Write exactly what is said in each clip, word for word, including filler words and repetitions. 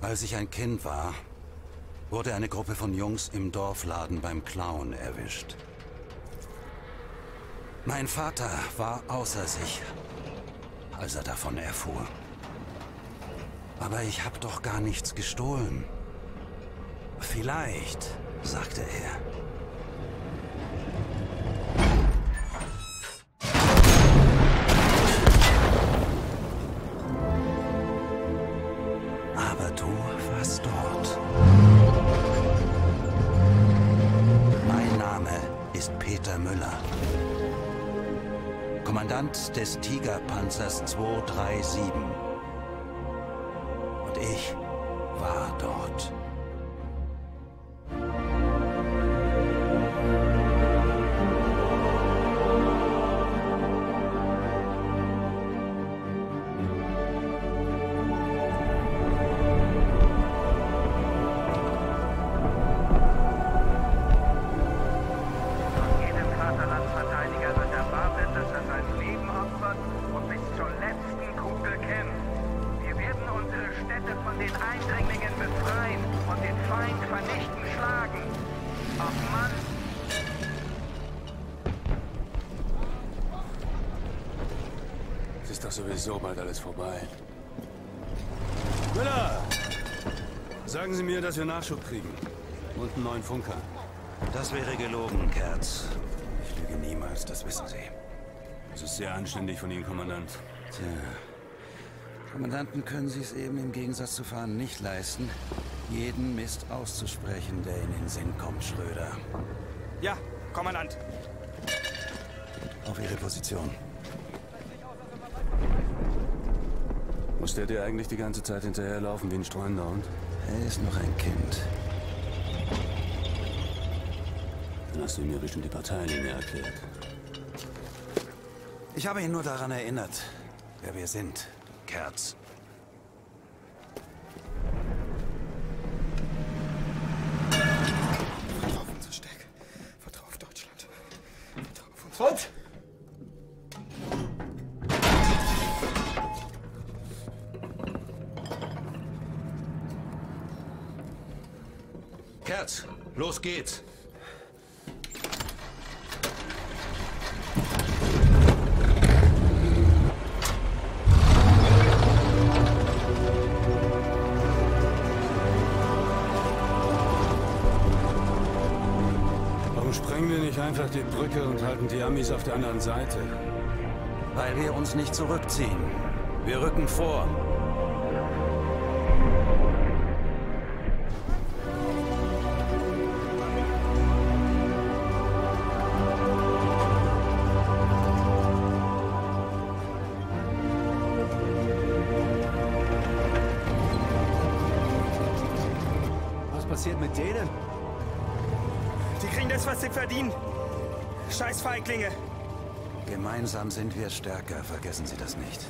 Als ich ein Kind war, wurde eine Gruppe von Jungs im Dorfladen beim Klauen erwischt. Mein Vater war außer sich, als er davon erfuhr. Aber ich habe doch gar nichts gestohlen. Vielleicht, sagte er. Aber du warst dort. Mein Name ist Peter Müller. Kommandant des Tigerpanzers zwei drei sieben. Und ich war dort. Ist doch sowieso bald alles vorbei. Müller! Sagen Sie mir, dass wir Nachschub kriegen. Und einen neuen Funker. Das wäre gelogen, Kerz. Ich lüge niemals, das wissen Sie. Das ist sehr anständig von Ihnen, Kommandant. Tja. Kommandanten können Sie es eben im Gegensatz zu Fahren nicht leisten, jeden Mist auszusprechen, der in den Sinn kommt, Schröder. Ja, Kommandant. Auf Ihre Position. Muss der dir eigentlich die ganze Zeit hinterherlaufen wie ein streunender Hund? Er ist noch ein Kind. Dann hast du ihm ja bestimmt die Parteilinie erklärt. Ich habe ihn nur daran erinnert, wer wir sind, Kerz. Vertrau auf unsere Stärke. Vertrau auf Deutschland. Vertrau auf uns. Und? Kerz, los geht's. Warum sprengen wir nicht einfach die Brücke und halten die Amis auf der anderen Seite? Weil wir uns nicht zurückziehen. Wir rücken vor. Was passiert mit denen? Die kriegen das, was sie verdienen. Scheiß Feiglinge. Gemeinsam sind wir stärker, vergessen Sie das nicht.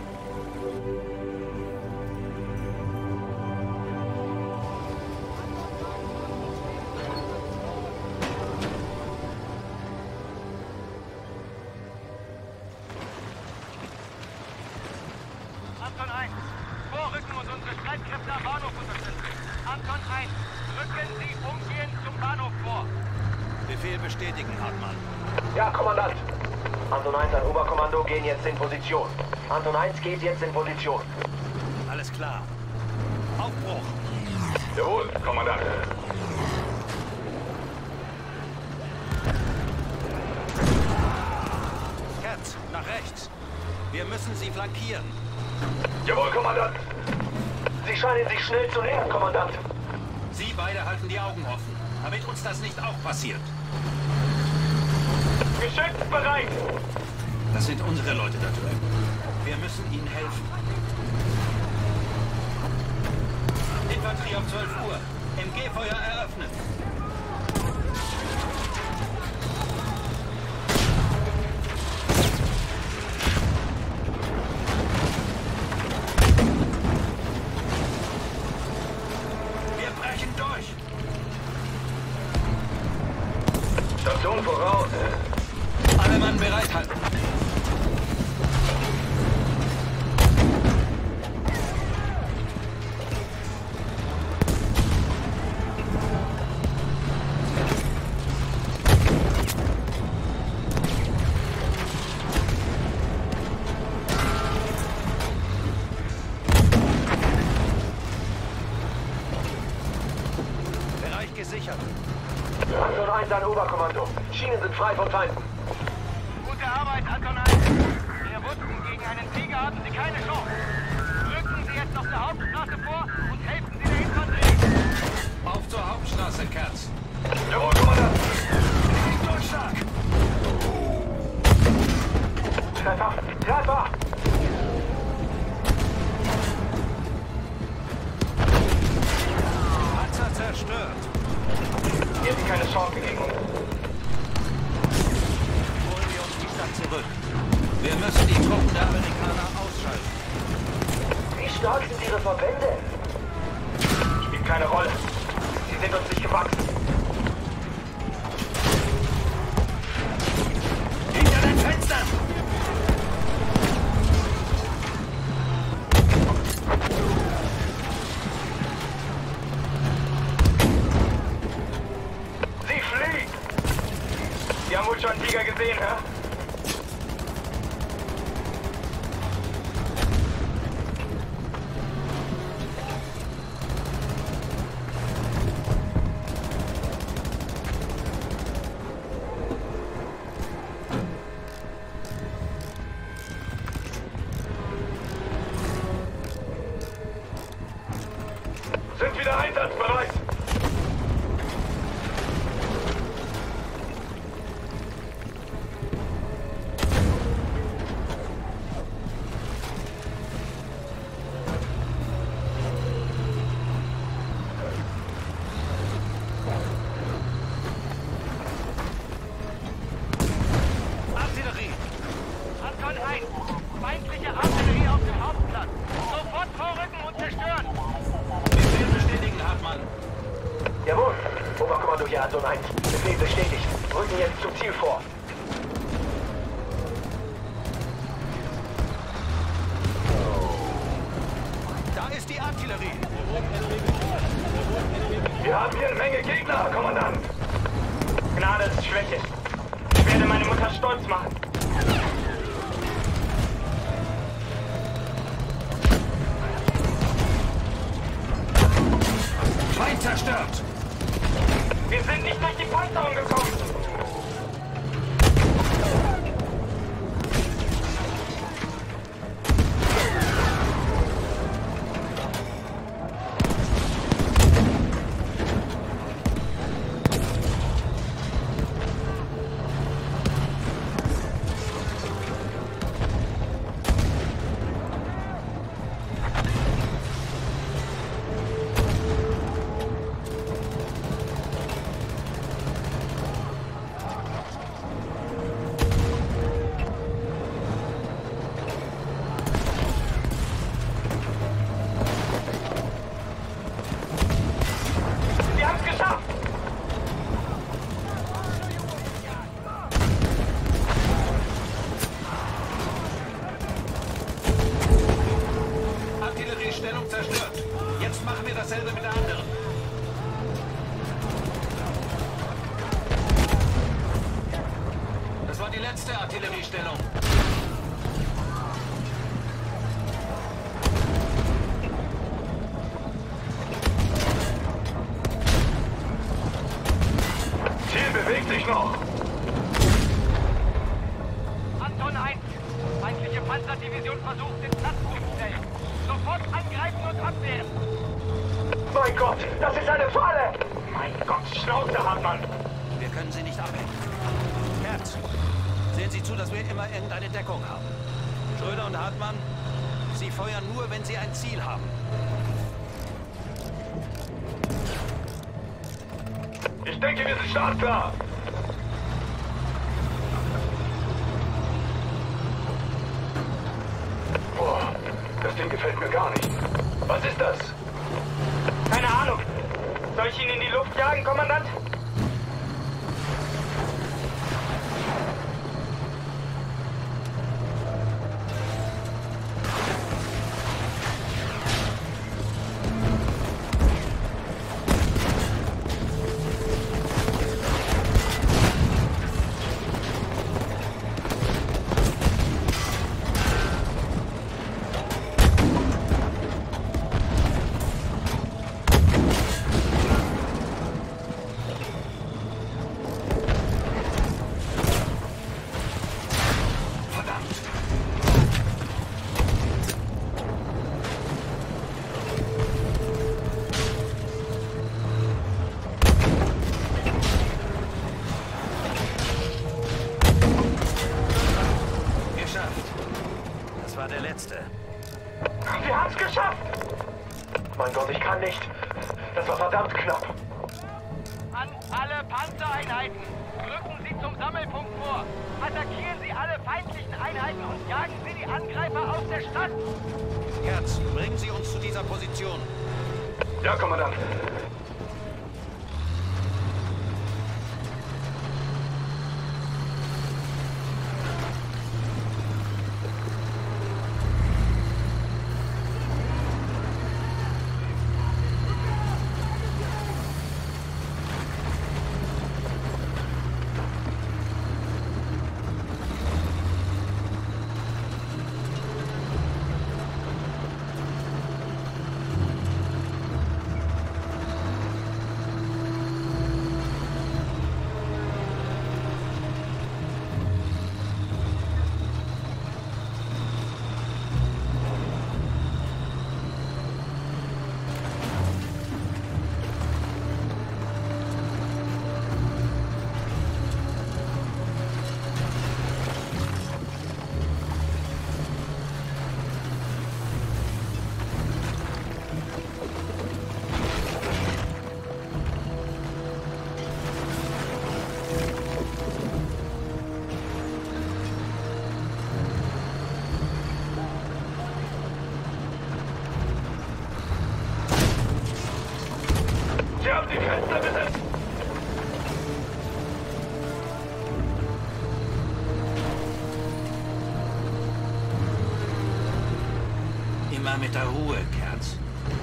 Anton eins, vorrücken und unsere Streitkräfte am Bahnhof unterstützen. Anton eins, rücken Sie umgehend zum Bahnhof vor. Befehl bestätigen, Hartmann. Ja, Kommandant. Anton eins an Oberkommando gehen jetzt in Position. Anton eins geht jetzt in Position. Alles klar. Aufbruch. Jawohl, Kommandant. Kerz, nach rechts. Wir müssen sie flankieren. Jawohl, Kommandant. Sie scheinen sich schnell zu nähern, Kommandant. Sie beide halten die Augen offen, damit uns das nicht auch passiert. Geschützt bereit. Das sind unsere Leute da drüben. Wir müssen ihnen helfen. Infanterie um zwölf Uhr. M G-Feuer eröffnen. Wir brechen durch. Station voraus. Alle Mann bereithalten. gesichert. Anton eins an Oberkommando. Schienen sind frei von Feinden. Gute Arbeit, Anton eins. Wir wussten, gegen einen Tiger hatten Sie keine Chance. Rücken Sie jetzt auf der Hauptstraße vor und helfen Sie der Infanterie. Auf zur Hauptstraße, Kerz. Jawohl, Kommandant. Nicht durchschlag! Treffer! Treffer! Panzer zerstört. Hier sind keine Chance gegen uns. Holen wir uns die Stadt zurück. Wir müssen die Truppen der Amerikaner ausschalten. Wie stark sind Ihre Verbände? Spielt keine Rolle. Sie sind uns nicht gewachsen. Hinter den Fenstern! Sie fliegt! Sie haben wohl schon einen Tiger gesehen, hä? Sind wieder einsatzbereit! Artillerie! Anton eins. Feindliche Artillerie auf dem Hauptplatz. Sofort vorrücken und zerstören. Befehl bestätigen, Hartmann. Jawohl! Oberkommando hier, Anton eins. Befehl bestätigt. Rücken jetzt zum Ziel vor. Da ist die Artillerie. Wir haben hier eine Menge Gegner, Kommandant. Gnade ist Schwäche. Ich werde meine Mutter stolz machen. Feind zerstört. Wir sind nicht durch die Panzerung gekommen. Wir haben es geschafft! Artilleriestellung zerstört. Jetzt machen wir dasselbe mit der anderen. Das war die letzte Artilleriestellung. Ziel bewegt sich noch. Anton eins. Feindliche Panzerdivision versucht, den Platz zu stellen. Sofort angreifen und abwehren. Mein Gott, das ist eine Falle! Mein Gott, Schnauze, Hartmann. Wir können sie nicht abhängen. Herz, sehen Sie zu, dass wir immer irgendeine Deckung haben. Schröder und Hartmann, Sie feuern nur, wenn Sie ein Ziel haben. Ich denke, wir sind startklar. Boah, das Ding gefällt mir gar nicht. Was ist das? Keine Ahnung. Soll ich ihn in die Luft jagen, Kommandant? Alle Panzereinheiten, rücken Sie zum Sammelpunkt vor. Attackieren Sie alle feindlichen Einheiten und jagen Sie die Angreifer aus der Stadt. Herz, bringen Sie uns zu dieser Position. Ja, Kommandant. Sie haben die Fenster besetzt! Immer mit der Ruhe, Kerz.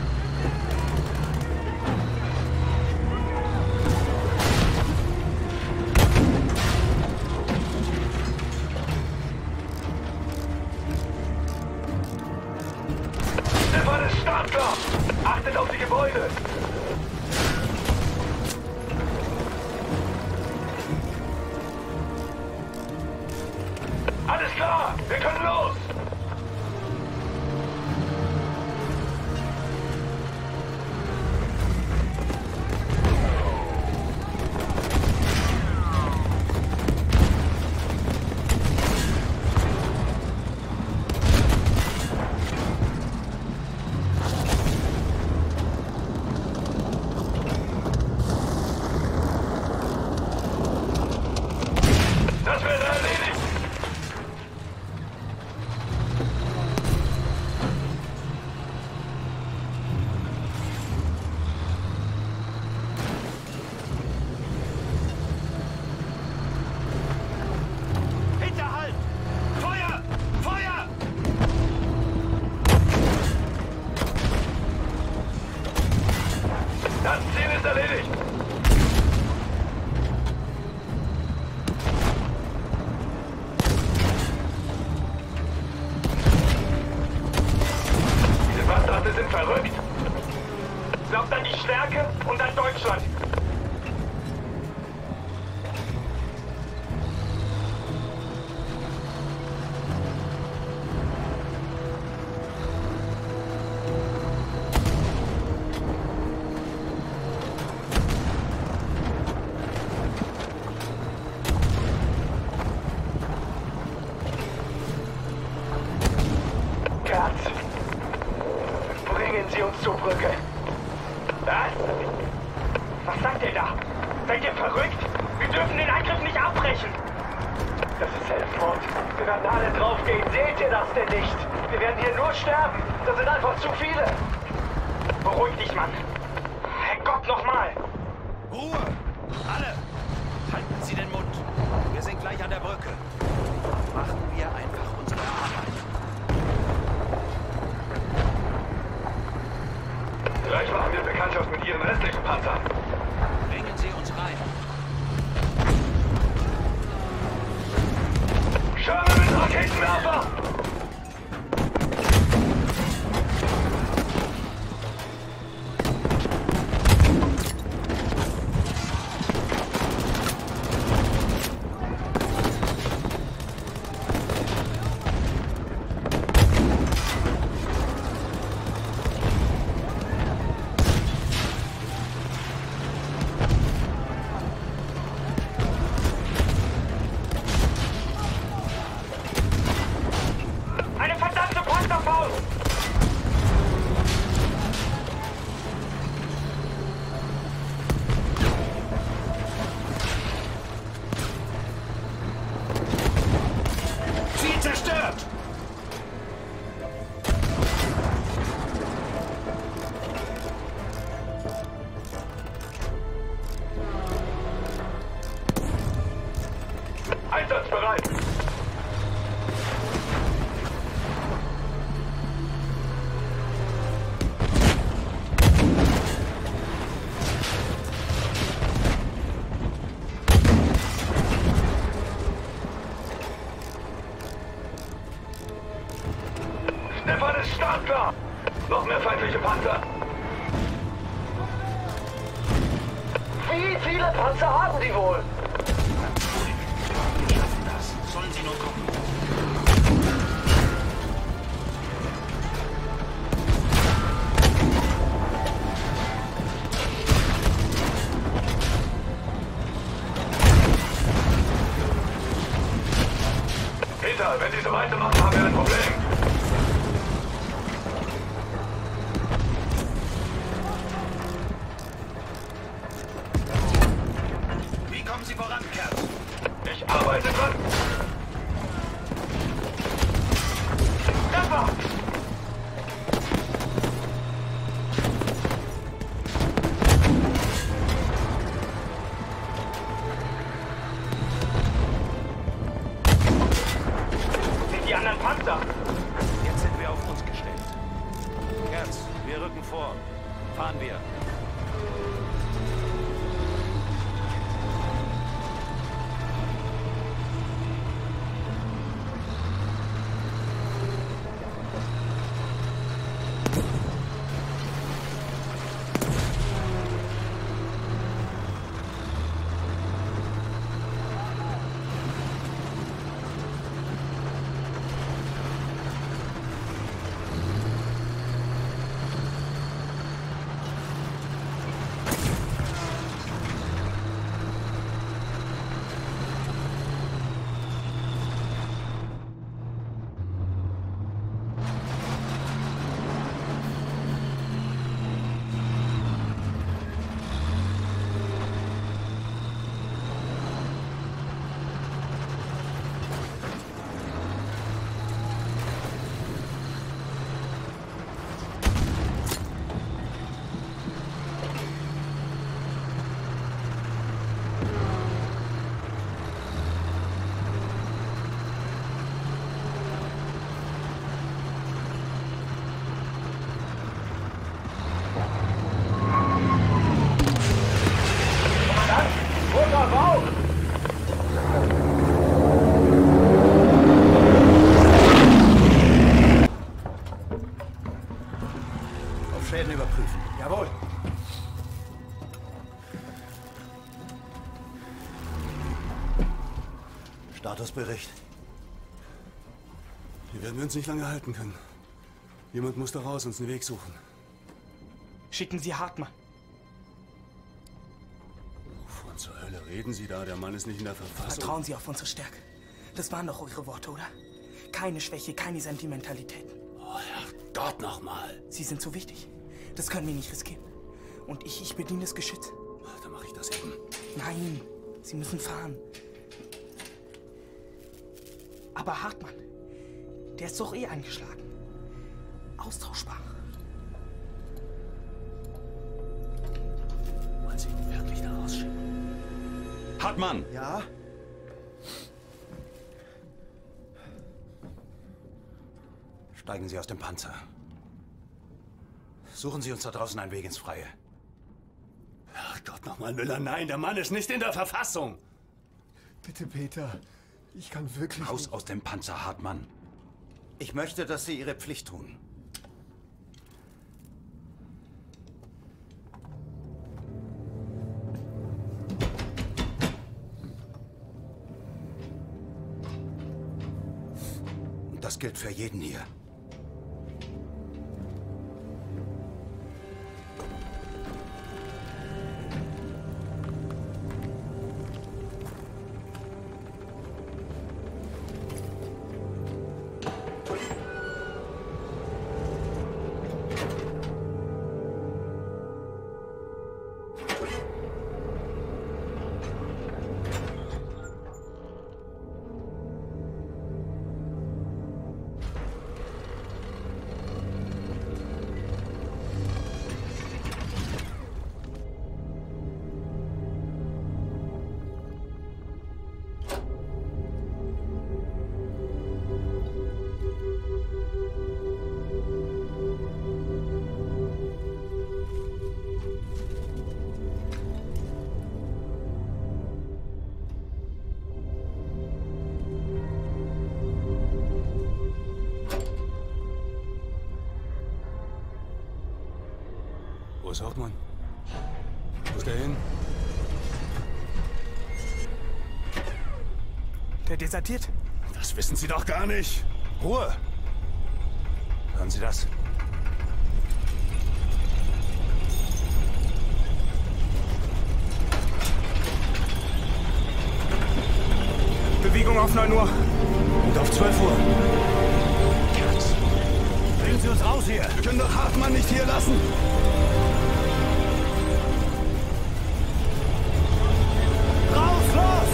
Der Mann ist startklar! Achtet auf die Gebäude! Alles klar! Wir können los! Das wird erledigt! Hinterhalt! Feuer! Feuer! Das Ziel ist erledigt! Diese Bastarde sind verrückt! Glaubt an die Stärke und an Deutschland! Kerz, bringen Sie uns zur Brücke. Was? Was sagt ihr da? Seid ihr verrückt? Wir dürfen den Angriff nicht abbrechen. Das ist Selbstmord. Wir werden alle draufgehen. Seht ihr das denn nicht? Wir werden hier nur sterben. Das sind einfach zu viele. Beruhig dich, Mann. Herrgott, nochmal. Ruhe! Alle! Halten Sie den Mund. Wir sind gleich an der Brücke. Machen wir einfach unsere Arbeit. Gleich machen wir Bekanntschaft mit Ihren restlichen Panzern. Bringen Sie uns rein. Schirme mit Raketenwerfer! Klar. Noch mehr feindliche Panzer. Wie viele Panzer haben die wohl? Wir schaffen das. Sollen sie nur kommen. Peter, wenn Sie so weitermachen, haben wir ein Problem. Wie kommen Sie voran, Kerl? Ich arbeite dran. Treffer! Sind die anderen Panzer? Jetzt sind wir auf uns gestellt. Kerz, wir rücken vor. Fahren wir. Auf Schäden überprüfen. Jawohl. Statusbericht. Hier werden wir uns nicht lange halten können. Jemand muss da raus, uns einen Weg suchen. Schicken Sie Hartmann. Wovon zur Hölle reden Sie da? Der Mann ist nicht in der Verfassung. Vertrauen Sie auf unsere Stärke. Das waren doch eure Worte, oder? Keine Schwäche, keine Sentimentalitäten. Oh, Herrgott, nochmal. Sie sind so wichtig. Das können wir nicht riskieren. Und ich, ich bediene das Geschütz. Dann mache ich das eben. Nein, Sie müssen fahren. Aber Hartmann, der ist doch eh eingeschlagen. Austauschbar. Wollen Sie ihn wirklich da rausschicken? Hartmann! Ja? Steigen Sie aus dem Panzer. Suchen Sie uns da draußen einen Weg ins Freie. Herrgott, nochmal, Müller, nein, der Mann ist nicht in der Verfassung. Bitte, Peter. Ich kann wirklich Raus nicht. aus dem Panzer, Hartmann. Ich möchte, dass Sie Ihre Pflicht tun. Und das gilt für jeden hier. Wo ist Hauptmann? Wo ist der hin? Der desertiert? Das wissen Sie doch gar nicht. Ruhe! Hören Sie das? Bewegung auf neun Uhr. Und auf zwölf Uhr. Bringen Sie uns raus hier! Wir können doch Hartmann nicht hier lassen! Raus, los!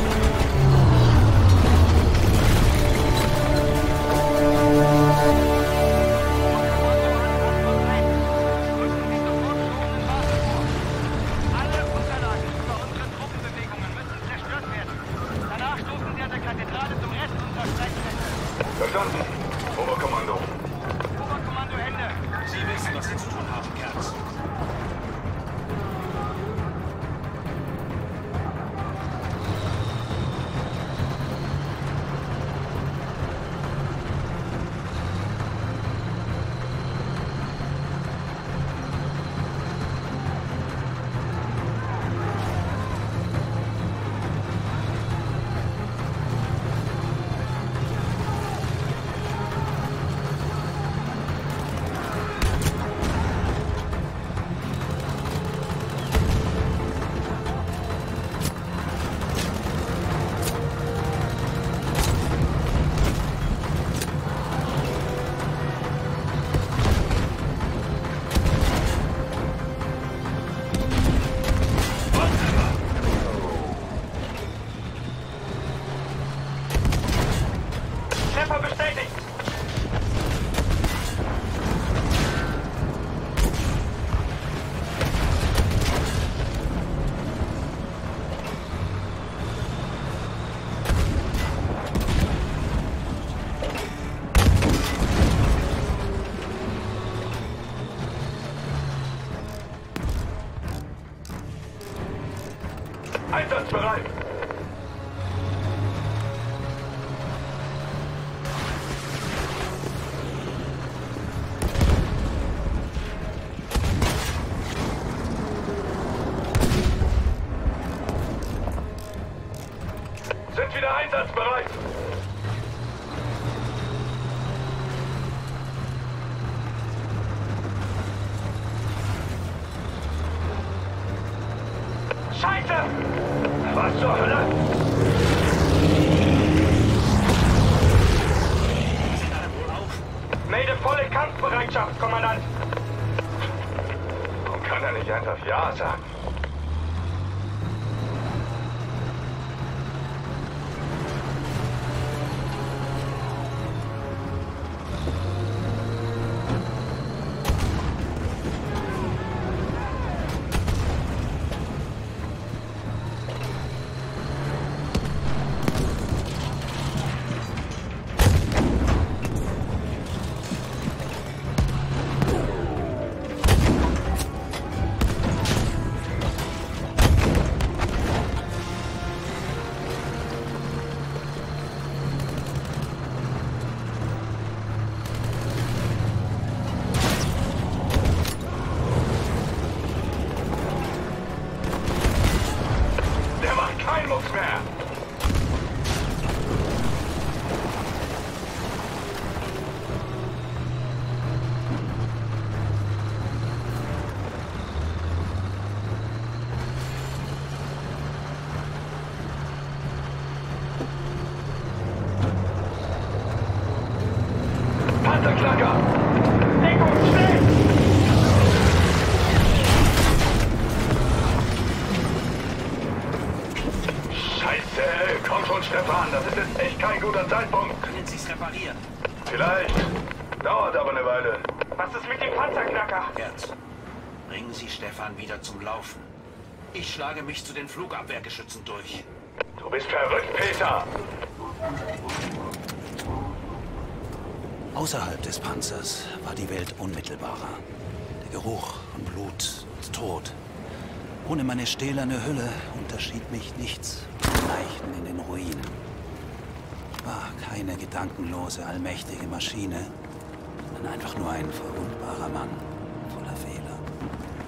Alle Unterlagen über unsere Truppenbewegungen müssen zerstört werden. Danach stoßen Sie an der Kathedrale zum Rest unserer Streitkräfte. Verstanden. Oberkommando. Oberkommando Ende. Sie wissen, was Sie zu tun haben, Kerz. Treffer bestätigt. Einsatzbereit. Sind wieder einsatzbereit. Scheiße! Was zur Hölle? Sind alle wohl auf? Melde volle Kampfbereitschaft, Kommandant. Warum kann er nicht einfach Ja sagen? Der macht keinen Mucks mehr. Panzerknacker! Deckung, schnell! Scheiße! Komm schon, Stefan, das ist jetzt echt kein guter Zeitpunkt. Können Sie es reparieren? Vielleicht. Dauert aber eine Weile. Was ist mit dem Panzerknacker? Kerz, bringen Sie Stefan wieder zum Laufen. Ich schlage mich zu den Flugabwehrgeschützen durch. Du bist verrückt, Peter! Außerhalb des Panzers war die Welt unmittelbarer. Der Geruch von Blut und Tod. Ohne meine stählerne Hülle unterschied mich nichts von Leichen in den Ruinen. Ich war keine gedankenlose, allmächtige Maschine, sondern einfach nur ein verwundbarer Mann voller Fehler.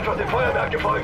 einfach dem Feuerwerk gefolgt.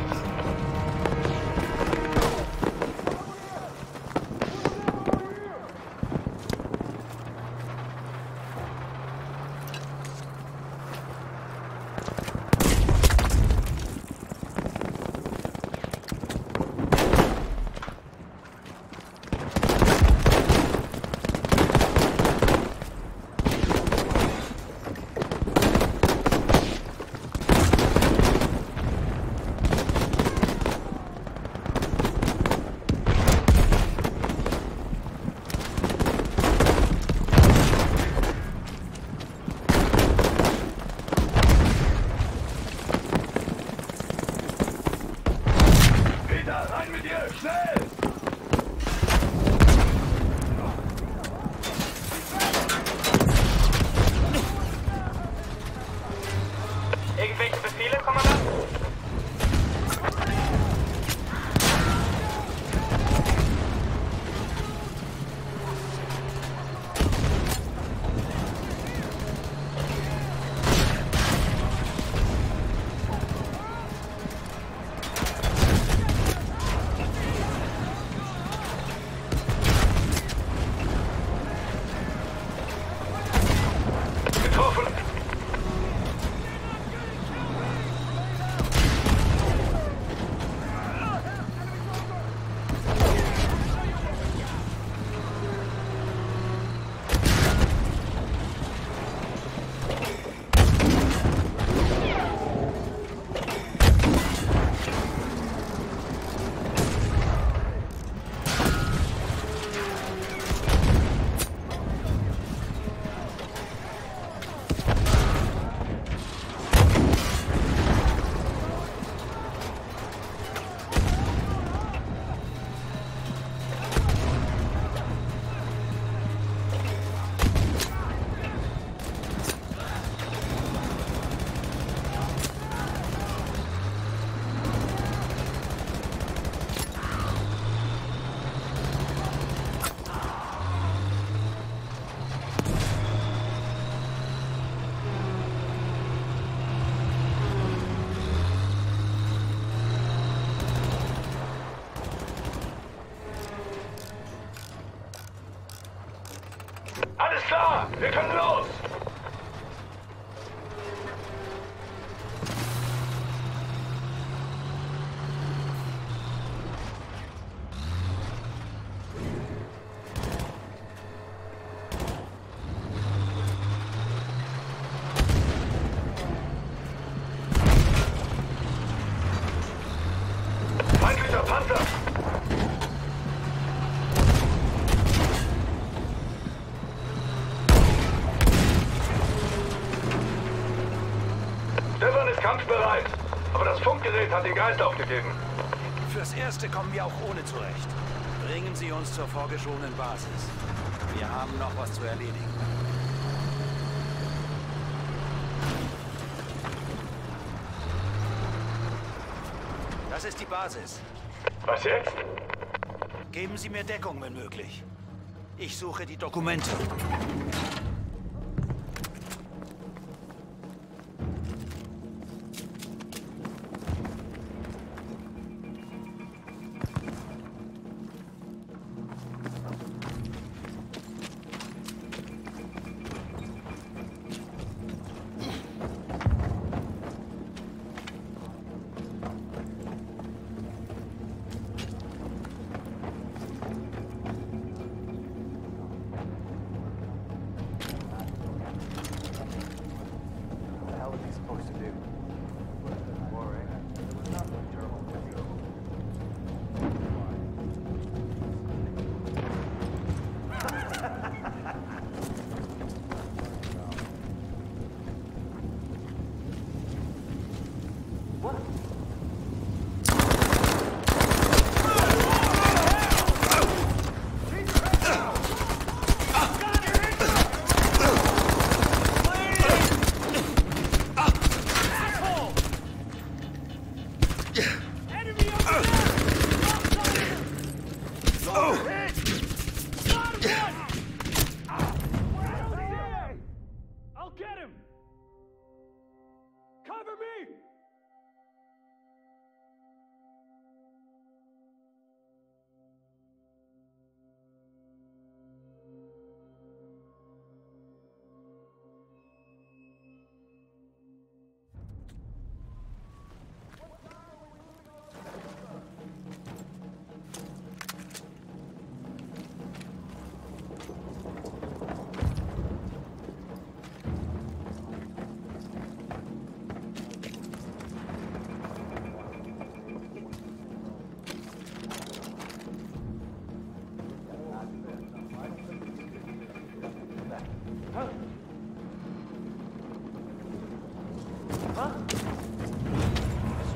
Irgendwelche Befehle, Kommandant? Getroffen! Alles klar, wir können los! Feindlicher Panzer! Stefan ist kampfbereit, aber das Funkgerät hat den Geist aufgegeben. Fürs Erste kommen wir auch ohne zurecht. Bringen Sie uns zur vorgeschobenen Basis. Wir haben noch was zu erledigen. Das ist die Basis. Was jetzt? Geben Sie mir Deckung, wenn möglich. Ich suche die Dokumente.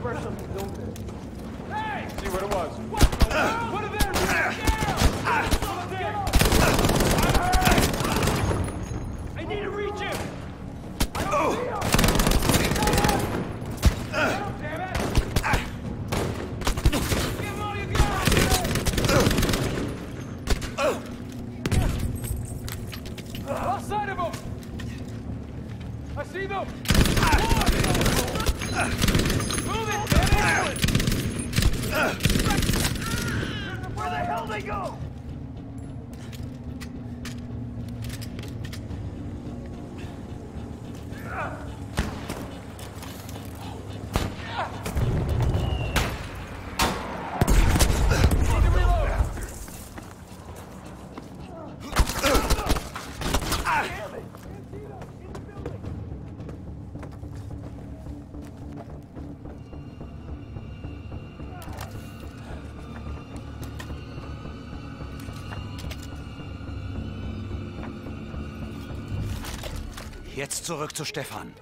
Jetzt zurück zu Stefan.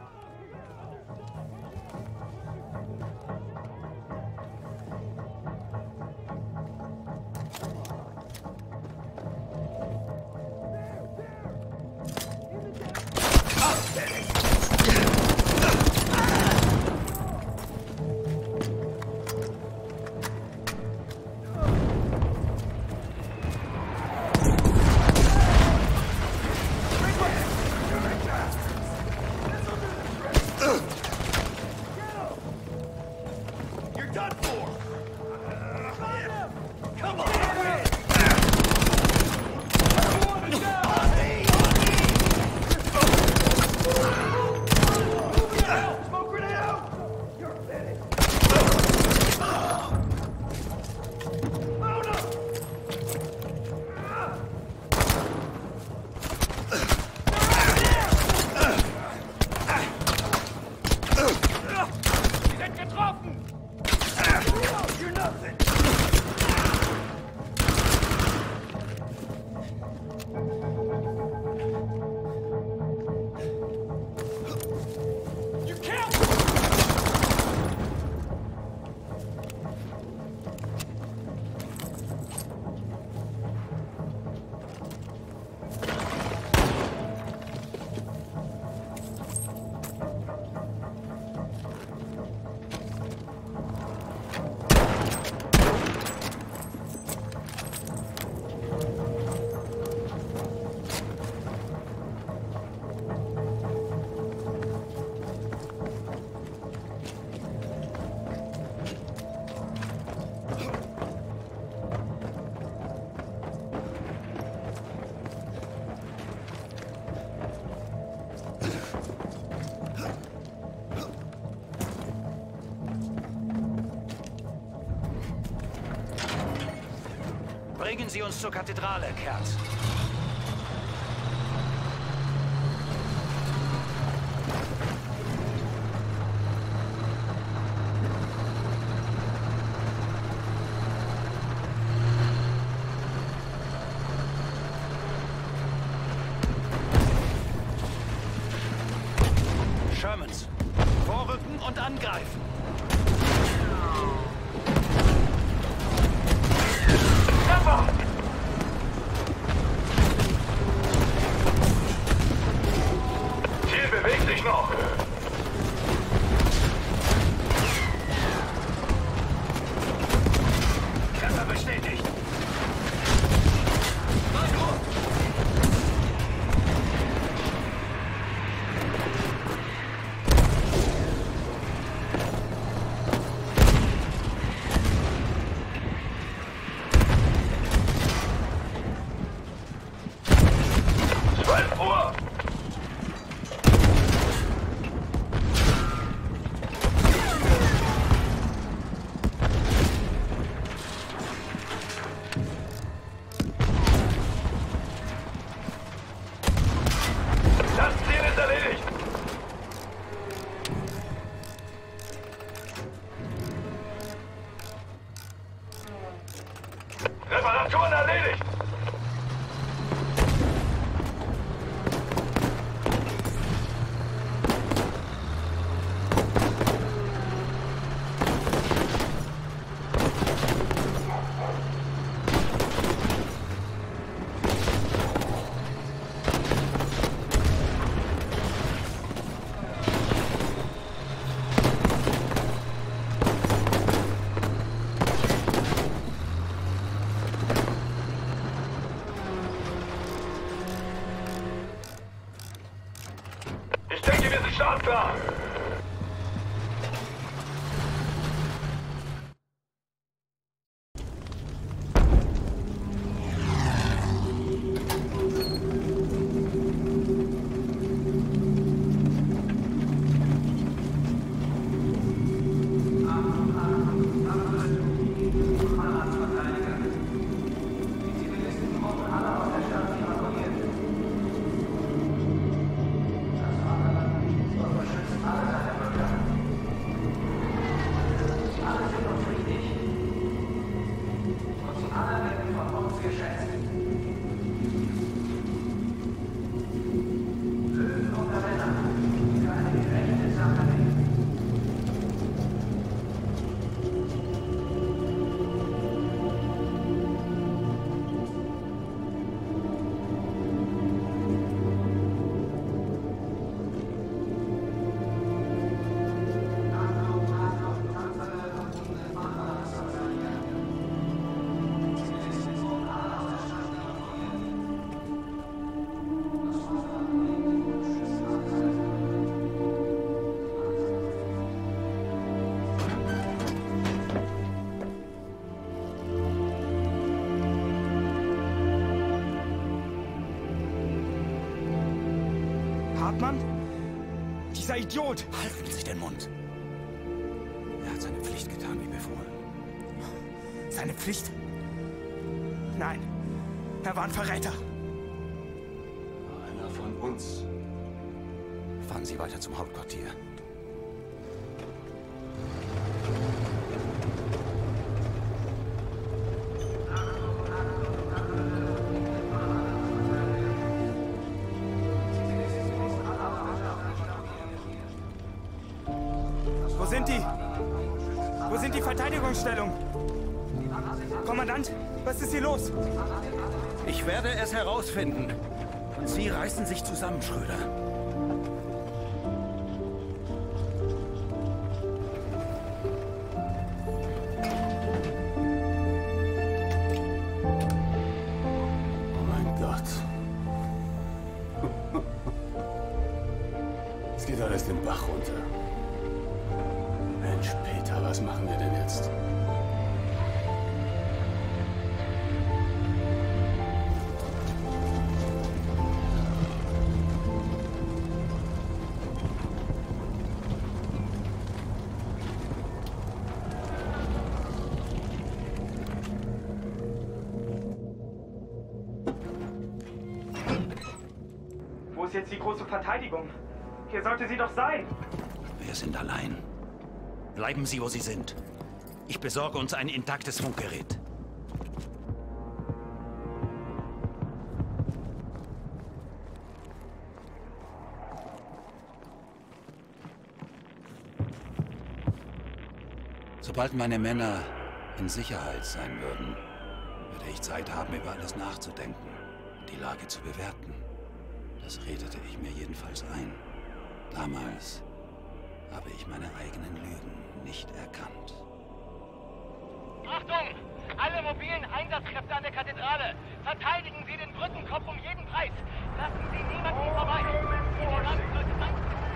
Bringen Sie uns zur Kathedrale, Kerz. Shermans, vorrücken und angreifen. Ziel bewegt sich noch. Treffer bestätigt. Reparaturen erledigt! Idiot! Halten Sie den Mund! Er hat seine Pflicht getan, wie befohlen. Seine Pflicht? Nein, er war ein Verräter. Einer von uns. Fahren Sie weiter zum Hauptquartier. Wo sind die? Wo sind die Verteidigungsstellungen? Kommandant, was ist hier los? Ich werde es herausfinden. Und Sie reißen sich zusammen, Schröder. Oh mein Gott. Es geht alles den Bach runter. Mensch, Peter, was machen wir denn jetzt? Wo ist jetzt die große Verteidigung? Hier sollte sie doch sein. Wir sind allein. Bleiben Sie, wo Sie sind. Ich besorge uns ein intaktes Funkgerät. Sobald meine Männer in Sicherheit sein würden, würde ich Zeit haben, über alles nachzudenken und die Lage zu bewerten. Das redete ich mir jedenfalls ein. Damals habe ich meine eigenen Lügen nicht erkannt. Achtung! Alle mobilen Einsatzkräfte an der Kathedrale! Verteidigen Sie den Brückenkopf um jeden Preis! Lassen Sie niemanden hier vorbei! Die Irak sollte sein...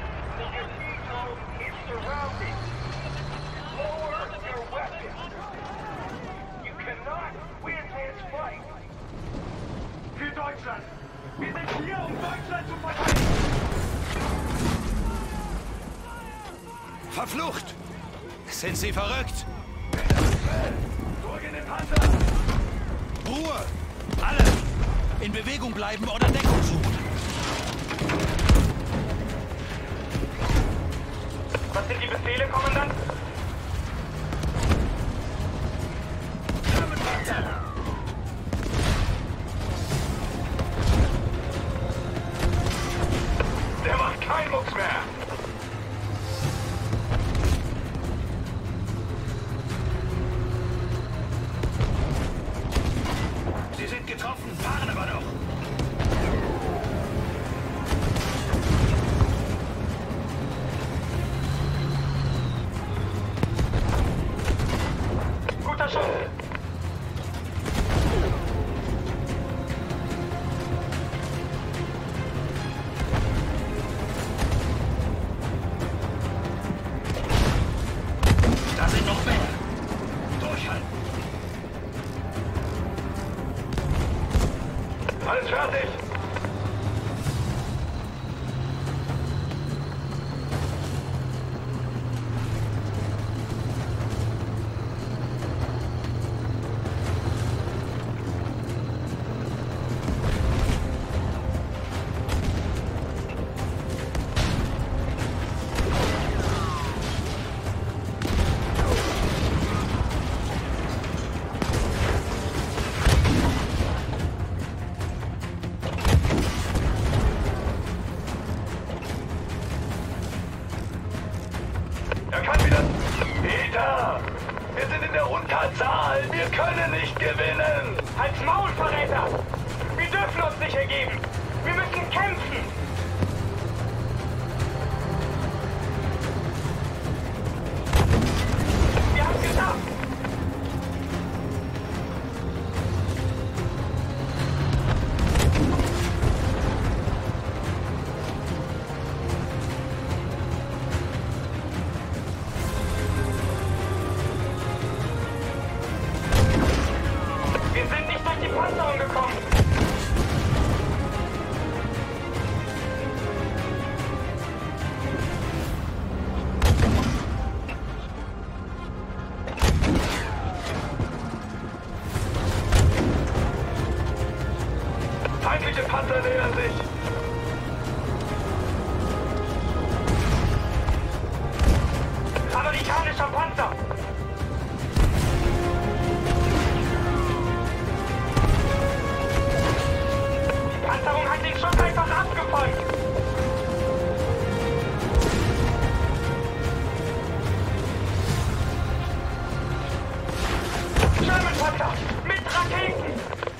Für Deutschland! Wir sind hier, um Deutschland zu verteidigen! Verflucht! Sind Sie verrückt? Zurück in den Panzer! Ruhe! Alle! In Bewegung bleiben oder Deckung suchen! Was sind die Befehle, Kommandant? Der macht keinen Mucks mehr! Sie sind getroffen, fahren aber noch! Guter Schuss! Da sind noch mehr! Durchhalten! Alles fertig! Er kann wieder... Peter! Wir sind in der Unterzahl! Wir können nicht gewinnen! Halt's Maul, Verräter! Wir dürfen uns nicht ergeben! Wir müssen kämpfen! Wir haben's geschafft! Wir sind nicht durch die Panzerung gekommen! Panzer nähern sich! Amerikanischer Panzer! Die Panzerung hat den Schuss einfach abgefangen! German Panzer! Mit Raketen!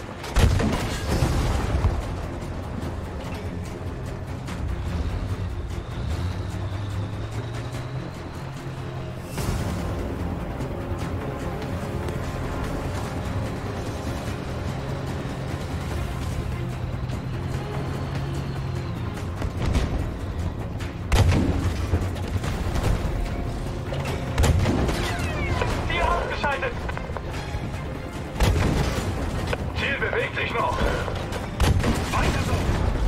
Ziel bewegt sich noch. Weiter so.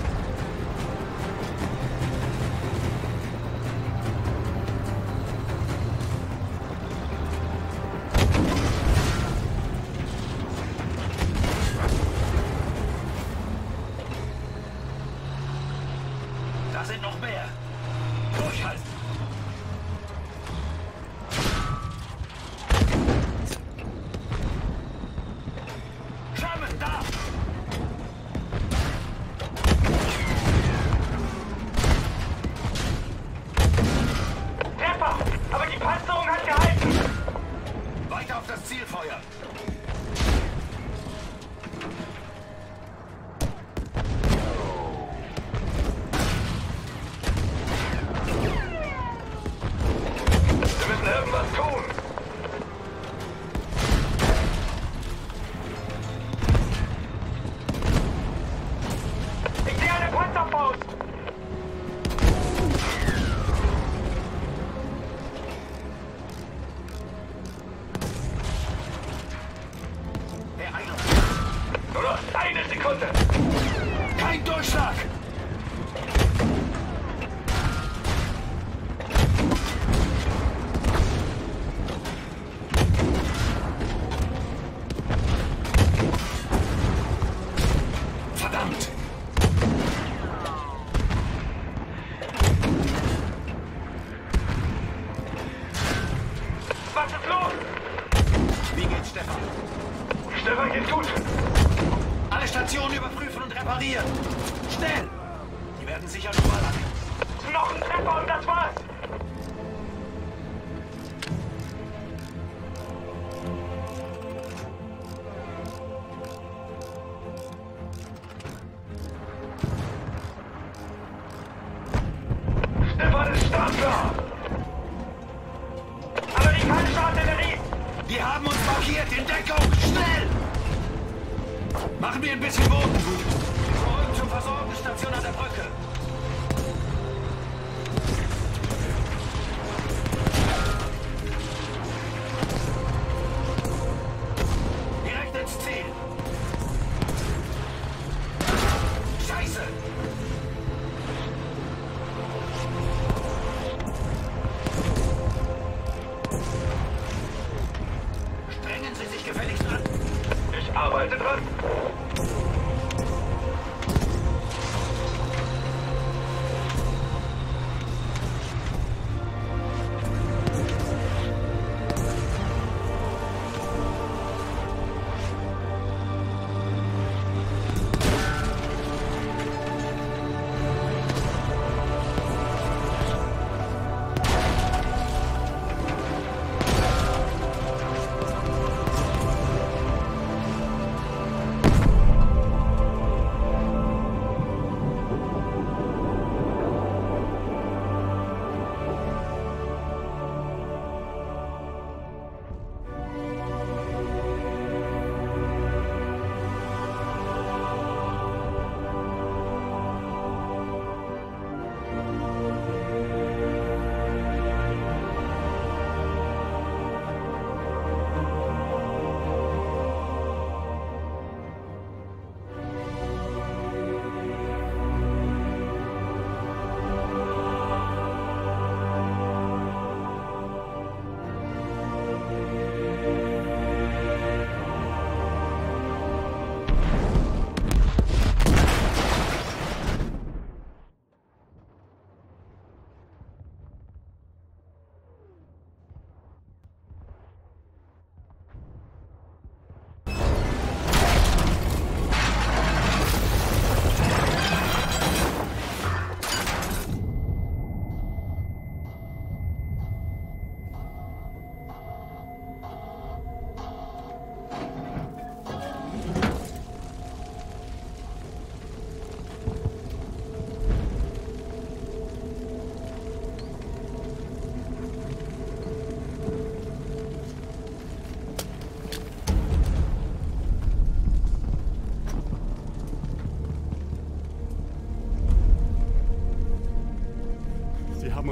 Da sind noch mehr. Durchhalten. Da! Treffer! Aber die Panzerung hat gehalten! Weiter auf das Ziel feuern! Wir müssen irgendwas tun! Panzerfaust! Nur noch eine Sekunde! Kein Durchschlag! Verdammt! Was ist los? Wie geht's, Stefan? Stefan, geht's gut? Alle Stationen überprüfen und reparieren. Schnell! Die werden sicher noch mal an. Noch ein Treffer und das war's! Stefan ist startklar! Amerikanische Artillerie! Die haben uns markiert! In Deckung! Schnell! Machen wir ein bisschen Boden gut. Zurück zur Versorgungsstation an der Brücke. Direkt ins Ziel. Scheiße! Strengen Sie sich gefälligst an. Ich arbeite dran.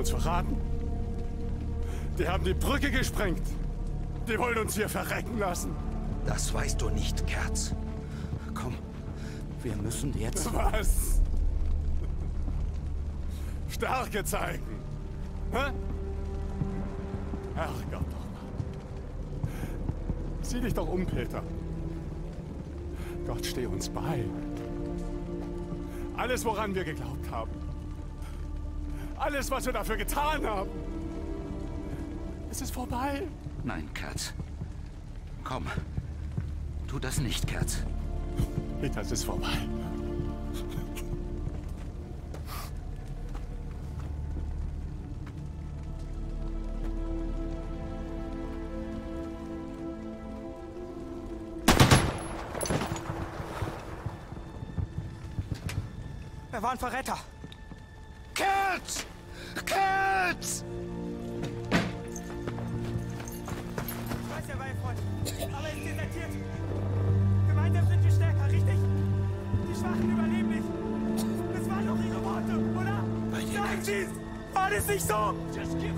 uns verraten. Die haben die Brücke gesprengt. Die wollen uns hier verrecken lassen. Das weißt du nicht, Kerz. Komm, wir müssen jetzt... Was? Stärke zeigen. Hä? Herrgott doch mal. Sieh dich doch um, Peter. Gott, steh uns bei. Alles, woran wir geglaubt haben. Alles, was wir dafür getan haben. Es ist vorbei. Nein, Kerz. Komm. Tu das nicht, Kerz. Peter, es ist vorbei. Er war ein Verräter. Kerz! Kerz! Ich weiß, er war ihr Freund. Aber er ist desertiert. Gemeinsam sind wir stärker, richtig? Die Schwachen überleben nicht. Das waren doch ihre Worte, oder? Sagen Sie es! War das nicht so?